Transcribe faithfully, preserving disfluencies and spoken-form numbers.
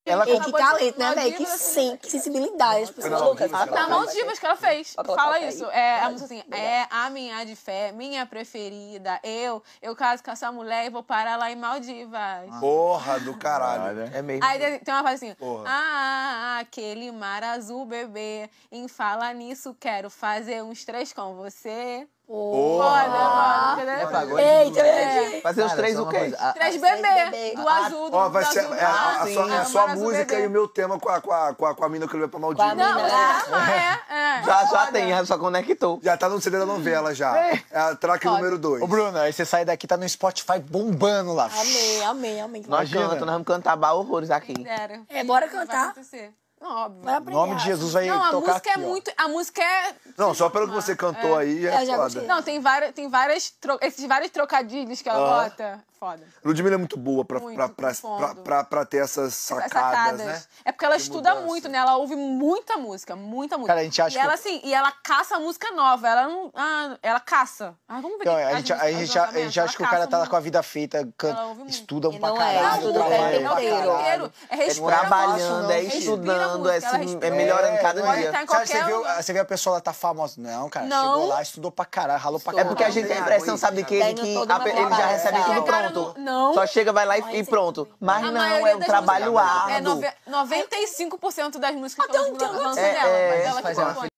Ela E que talento, né, Maldivas, velho? Que, assim, sim, que sensibilidade. As pessoas Não, loucas. Maldivas, Na Maldivas que ela fez. Pode colocar Fala aí. isso. É a música assim, é a minha de fé, minha preferida. Eu, eu caso com essa mulher e vou parar lá em Maldivas. Porra do caralho. É mesmo. Aí tem uma frase assim, Porra. ah, aquele mar azul, bebê, em fala nisso, quero fazer uns três com você. Porra. Foda, foda. É Entendeu? pagode. Eita, É. Fazer os Cara, três só o uma quê? coisa, a- Três Três bebê, bebê. do azul, do, Ó, vai do ser azul, é, a, a do sua, azul, é a é, sua mar azul, música bebê. e o meu tema com a, com a, com a, com a mina que levou pra Maldivas. Com a mina. Não, é, é, é. Já, já Foda. tem, já só conectou. Já tá no C D da novela já. É a track Foda. número dois. Ô, Bruno, aí você sai daqui, tá no Spotify bombando lá. Amém, amém, amém. Nós Imagina. cantamos, nós vamos cantar bar horrores aqui. Quem dera. É, bora Vai cantar. acontecer. Não, óbvio. Vai Em aprender. nome de Jesus vai Não, a tocar música é aqui, ó. muito... A música é... Não, só pelo que você cantou aí já É, é eu já foda. gostei. Não, tem várias, tem várias tro... esses vários trocadilhos que ela Ah. bota. Foda. Ludmilla é muito boa pra, Muito pra, pra, fundo. pra, pra, pra ter essas sacadas, né? É porque ela De estuda mudança. muito, né? Ela ouve muita música, muita música. Cara, a gente acha e ela, que- assim, e ela caça música nova. Ela não... Ah, ela caça. Ah, vamos ver. Então, que- a as gente, a, músicas, gente, os a lançamentos. gente acha que o Ela cara caça tá lá muito. com a vida feita, can... Ela ouve muito. estudam E pra não é, caralho. Não, estuda muito, bem, é, tem é o tempo inteiro. inteiro. É É respira trabalhando, música. é Respira estudando, música, é, ela se- respira é melhorando cada Pode dia. estar em Sabe, você, qualquer viu, lugar. você vê a pessoa, ela tá famosa. Não, cara, Não. chegou lá, estudou pra caralho, ralou pra É caralho. porque a gente tem a impressão, sabe, de que ele, Tem que toda a- uma ele já preparação. recebe tudo Chegaram pronto. no- não. Só chega, vai lá Não, e, e esse- pronto. Mas A não, maioria é um das trabalho músicas- É árduo. nove- noventa e cinco por cento das músicas que Até estão um- tem um- lançando É, dela. é, mas ela que faz uma compõe.